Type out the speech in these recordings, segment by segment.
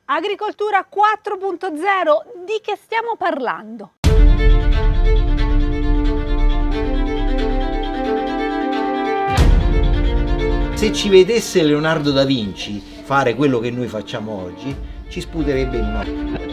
Agricoltura 4.0, di che stiamo parlando? Se ci vedesse Leonardo da Vinci fare quello che noi facciamo oggi, ci sputerebbe in un occhio.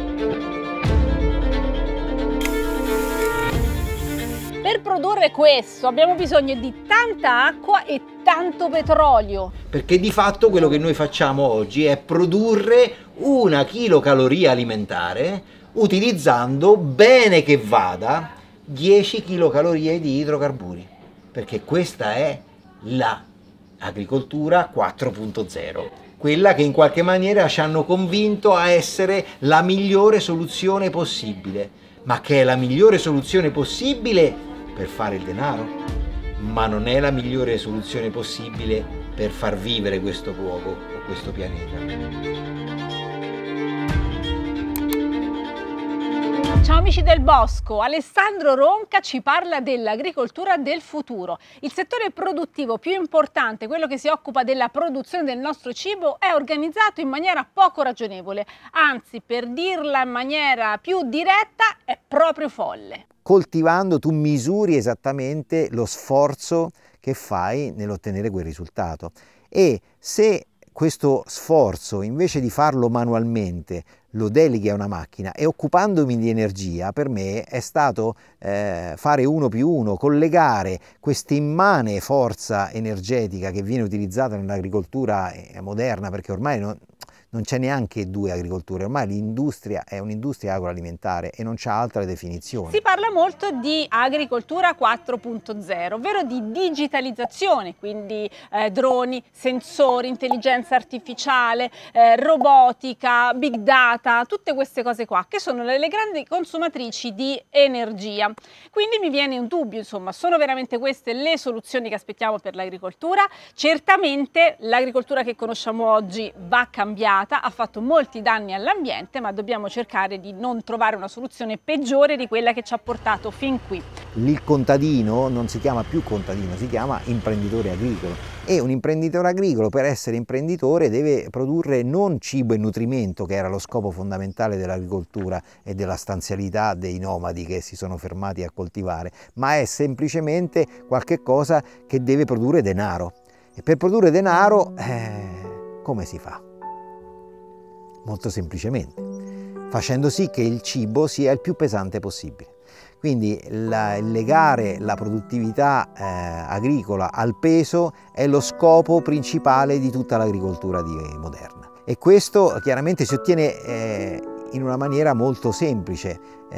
Per produrre questo abbiamo bisogno di tanta acqua e tanto petrolio. Perché di fatto quello che noi facciamo oggi è produrre una chilocaloria alimentare utilizzando, bene che vada, 10 chilocalorie di idrocarburi. Perché questa è l'agricoltura 4.0. Quella che in qualche maniera ci hanno convinto a essere la migliore soluzione possibile. Ma che è la migliore soluzione possibile per fare il denaro, ma non è la migliore soluzione possibile per far vivere questo luogo o questo pianeta. Ciao amici del bosco, Alessandro Ronca ci parla dell'agricoltura del futuro. Il settore produttivo più importante, quello che si occupa della produzione del nostro cibo, è organizzato in maniera poco ragionevole, anzi, per dirla in maniera più diretta, è proprio folle. Coltivando tu misuri esattamente lo sforzo che fai nell'ottenere quel risultato, e se questo sforzo, invece di farlo manualmente, lo deleghi a una macchina, e occupandomi di energia, per me è stato fare 1+1, collegare questa immane forza energetica che viene utilizzata nell'agricoltura moderna, perché ormai non c'è neanche due agricolture, ormai l'industria è un'industria agroalimentare e non c'ha altra definizione. Si parla molto di agricoltura 4.0, ovvero di digitalizzazione, quindi droni, sensori, intelligenza artificiale, robotica, big data, tutte queste cose qua, che sono le grandi consumatrici di energia. Quindi mi viene un dubbio, insomma, sono veramente queste le soluzioni che aspettiamo per l'agricoltura? Certamente l'agricoltura che conosciamo oggi va cambiata, ha fatto molti danni all'ambiente, ma dobbiamo cercare di non trovare una soluzione peggiore di quella che ci ha portato fin qui. Il contadino non si chiama più contadino, si chiama imprenditore agricolo, e un imprenditore agricolo, per essere imprenditore, deve produrre non cibo e nutrimento, che era lo scopo fondamentale dell'agricoltura e della stanzialità dei nomadi che si sono fermati a coltivare, ma è semplicemente qualche cosa che deve produrre denaro. E per produrre denaro come si fa? Molto semplicemente, facendo sì che il cibo sia il più pesante possibile. Quindi legare la produttività agricola al peso è lo scopo principale di tutta l'agricoltura moderna. E questo chiaramente si ottiene in una maniera molto semplice,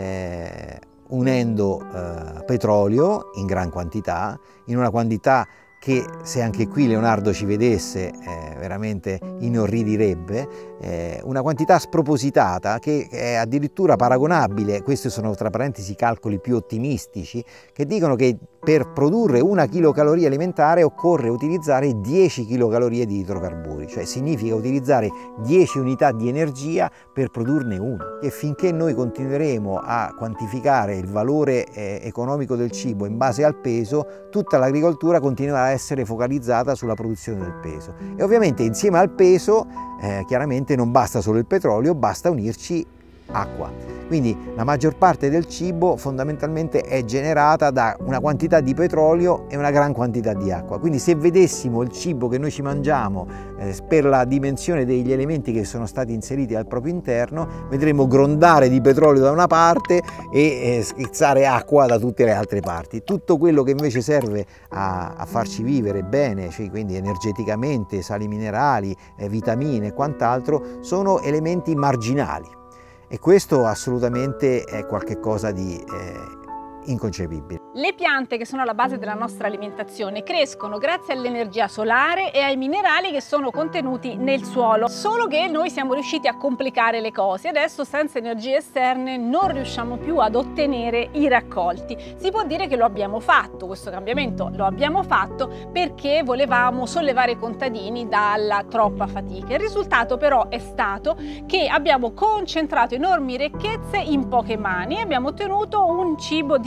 unendo petrolio in gran quantità, in una quantità che, se anche qui Leonardo ci vedesse, veramente inorridirebbe, una quantità spropositata che è addirittura paragonabile, questi sono tra parentesi calcoli più ottimistici, che dicono che per produrre una chilocaloria alimentare occorre utilizzare 10 chilocalorie di idrocarburi, cioè significa utilizzare 10 unità di energia per produrne una. E finché noi continueremo a quantificare il valore economico del cibo in base al peso, tutta l'agricoltura continuerà a essere focalizzata sulla produzione del peso. E ovviamente insieme al peso chiaramente non basta solo il petrolio, basta unirci acqua. Quindi la maggior parte del cibo fondamentalmente è generata da una quantità di petrolio e una gran quantità di acqua. Quindi se vedessimo il cibo che noi ci mangiamo per la dimensione degli elementi che sono stati inseriti al proprio interno, vedremo grondare di petrolio da una parte e schizzare acqua da tutte le altre parti. Tutto quello che invece serve a farci vivere bene, cioè quindi energeticamente, sali minerali, vitamine e quant'altro, sono elementi marginali. E questo assolutamente è qualcosa di inconcepibile. Le piante, che sono alla base della nostra alimentazione, crescono grazie all'energia solare e ai minerali che sono contenuti nel suolo, solo che noi siamo riusciti a complicare le cose. Adesso senza energie esterne non riusciamo più ad ottenere i raccolti. Si può dire che lo abbiamo fatto, questo cambiamento lo abbiamo fatto perché volevamo sollevare i contadini dalla troppa fatica. Il risultato però è stato che abbiamo concentrato enormi ricchezze in poche mani e abbiamo ottenuto un cibo di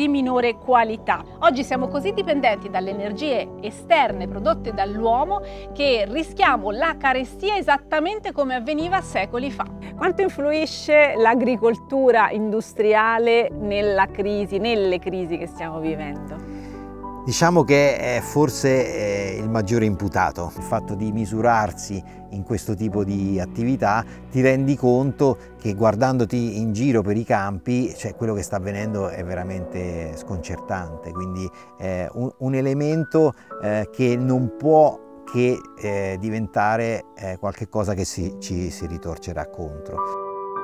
di minore qualità. Oggi siamo così dipendenti dalle energie esterne prodotte dall'uomo che rischiamo la carestia esattamente come avveniva secoli fa. Quanto influisce l'agricoltura industriale nelle crisi che stiamo vivendo? Diciamo che è forse il maggiore imputato. Il fatto di misurarsi in questo tipo di attività ti rendi conto che guardandoti in giro per i campi, cioè, quello che sta avvenendo è veramente sconcertante, quindi è un elemento che non può che diventare qualche cosa che ci si ritorcerà contro.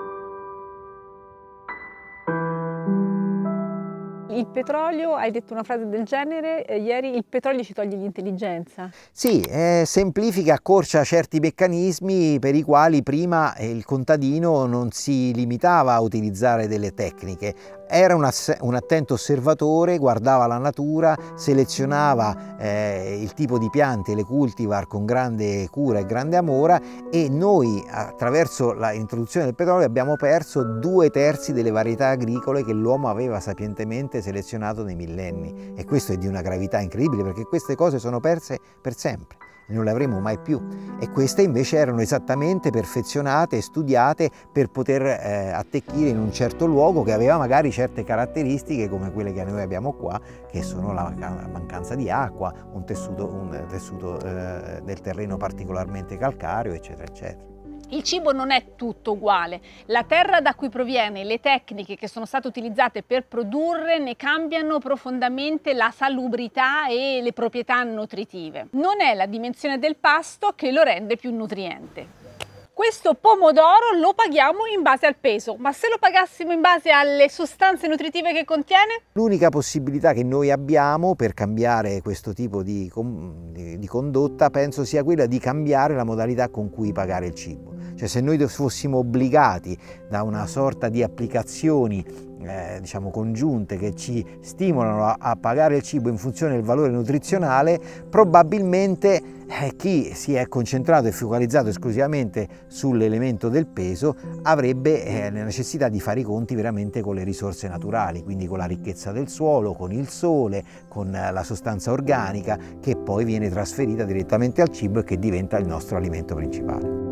Il petrolio, hai detto una frase del genere ieri, il petrolio ci toglie l'intelligenza. Sì, semplifica, accorcia certi meccanismi per i quali prima il contadino non si limitava a utilizzare delle tecniche. Era un attento osservatore, guardava la natura, selezionava il tipo di piante, le cultivar con grande cura e grande amore, e noi attraverso l'introduzione del petrolio abbiamo perso 2/3 delle varietà agricole che l'uomo aveva sapientemente selezionato nei millenni, e questo è di una gravità incredibile, perché queste cose sono perse per sempre e non le avremo mai più, e queste invece erano esattamente perfezionate e studiate per poter attecchire in un certo luogo che aveva magari certe caratteristiche come quelle che noi abbiamo qua, che sono la mancanza di acqua, un tessuto del terreno particolarmente calcareo, eccetera eccetera. Il cibo non è tutto uguale, la terra da cui proviene, le tecniche che sono state utilizzate per produrre ne cambiano profondamente la salubrità e le proprietà nutritive. Non è la dimensione del pasto che lo rende più nutriente. Questo pomodoro lo paghiamo in base al peso, ma se lo pagassimo in base alle sostanze nutritive che contiene? L'unica possibilità che noi abbiamo per cambiare questo tipo di condotta penso sia quella di cambiare la modalità con cui pagare il cibo. Cioè, se noi fossimo obbligati da una sorta di applicazioni diciamo congiunte che ci stimolano a pagare il cibo in funzione del valore nutrizionale, probabilmente chi si è concentrato e focalizzato esclusivamente sull'elemento del peso avrebbe la necessità di fare i conti veramente con le risorse naturali, quindi con la ricchezza del suolo, con il sole, con la sostanza organica che poi viene trasferita direttamente al cibo e che diventa il nostro alimento principale.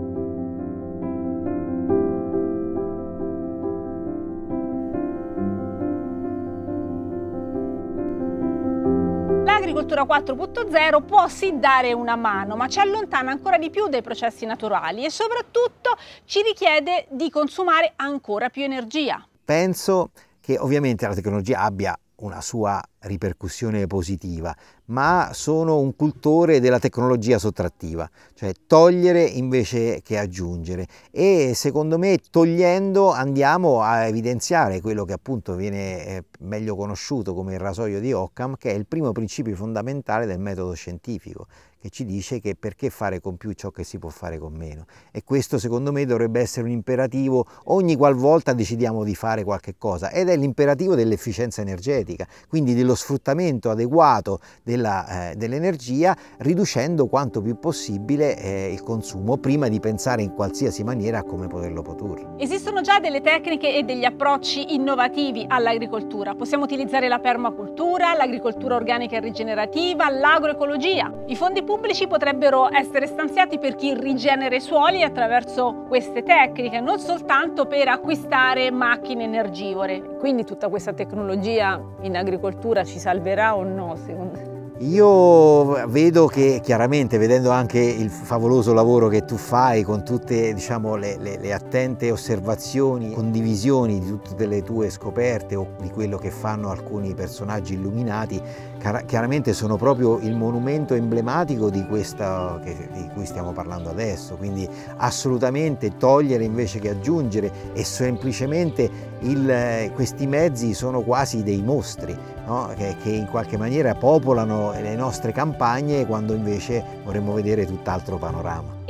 L'agricoltura 4.0 può sì dare una mano, ma ci allontana ancora di più dai processi naturali e soprattutto ci richiede di consumare ancora più energia. Penso che ovviamente la tecnologia abbia una sua ripercussione positiva, ma sono un cultore della tecnologia sottrattiva, cioè togliere invece che aggiungere, e secondo me togliendo andiamo a evidenziare quello che appunto viene meglio conosciuto come il rasoio di Occam, che è il primo principio fondamentale del metodo scientifico, che ci dice che perché fare con più ciò che si può fare con meno, e questo secondo me dovrebbe essere un imperativo ogni qualvolta decidiamo di fare qualche cosa, ed è l'imperativo dell'efficienza energetica, quindi dello sfruttamento adeguato dell'energia, riducendo quanto più possibile il consumo prima di pensare in qualsiasi maniera a come poterlo produrre. Esistono già delle tecniche e degli approcci innovativi all'agricoltura. Possiamo utilizzare la permacultura, l'agricoltura organica e rigenerativa, l'agroecologia. I fondi pubblici potrebbero essere stanziati per chi rigenera i suoli attraverso queste tecniche, non soltanto per acquistare macchine energivore. Quindi tutta questa tecnologia in agricoltura ci salverà o no, secondo te? Io vedo che chiaramente, vedendo anche il favoloso lavoro che tu fai con tutte, diciamo, le attente osservazioni, condivisioni di tutte le tue scoperte o di quello che fanno alcuni personaggi illuminati, chiaramente sono proprio il monumento emblematico di questa di cui stiamo parlando adesso, quindi assolutamente togliere invece che aggiungere, e semplicemente questi mezzi sono quasi dei mostri, no? che in qualche maniera popolano le nostre campagne, quando invece vorremmo vedere tutt'altro panorama.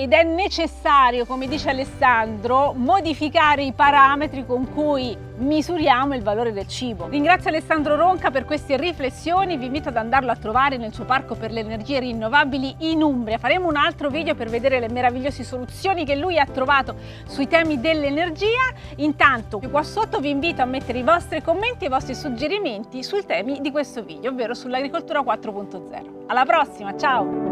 ed è necessario, come dice Alessandro, modificare i parametri con cui misuriamo il valore del cibo. Ringrazio Alessandro Ronca per queste riflessioni, vi invito ad andarlo a trovare nel suo parco per le energie rinnovabili in Umbria. Faremo un altro video per vedere le meravigliose soluzioni che lui ha trovato sui temi dell'energia. Intanto qua sotto vi invito a mettere i vostri commenti e i vostri suggerimenti sui temi di questo video, ovvero sull'agricoltura 4.0. Alla prossima, ciao!